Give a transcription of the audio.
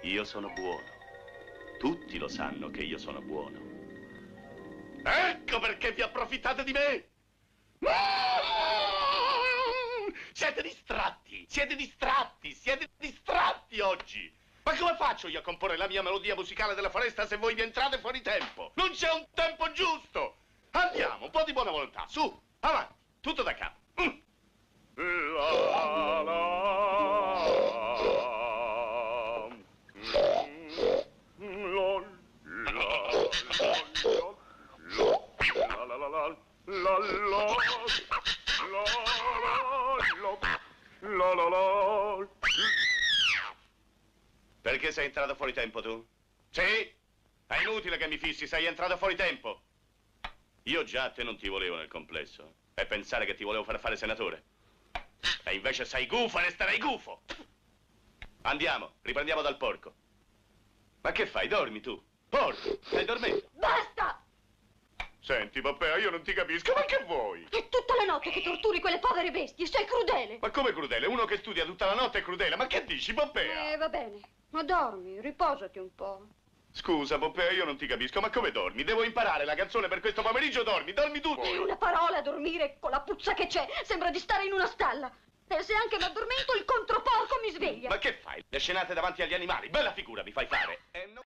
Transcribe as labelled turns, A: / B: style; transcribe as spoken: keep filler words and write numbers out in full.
A: Io sono buono. Tutti lo sanno che io sono buono. Ecco perché vi approfittate di me! Siete distratti, siete distratti, siete distratti oggi! Ma come faccio io a comporre la mia melodia musicale della foresta se voi vi entrate fuori tempo? Non c'è un tempo giusto! Andiamo, un po' di buona volontà, su, avanti, tutto da capo. Mm. La, la, La la la. Perché sei entrato fuori tempo tu? Sì? È inutile che mi fissi, sei entrato fuori tempo. Io già a te non ti volevo nel complesso. E pensare che ti volevo far fare senatore. E invece sei gufo e resterai gufo. Andiamo, riprendiamo dal porco. Ma che fai? Dormi tu? Porco, stai dormendo?
B: Basta!
A: Senti, Poppea, io non ti capisco, ma che vuoi?
B: È tutta la notte che torturi quelle povere bestie, sei crudele!
A: Ma come crudele? Uno che studia tutta la notte è crudele, ma che dici, Poppea?
B: Eh, va bene, ma dormi, riposati un po'.
A: Scusa, Poppea, io non ti capisco, ma come dormi? Devo imparare la canzone per questo pomeriggio, dormi, dormi tu!
B: È una parola a dormire con la puzza che c'è, sembra di stare in una stalla. E se anche mi addormento, il controporco mi sveglia.
A: Ma che fai? Le scenate davanti agli animali, bella figura mi fai fare! Eh, no.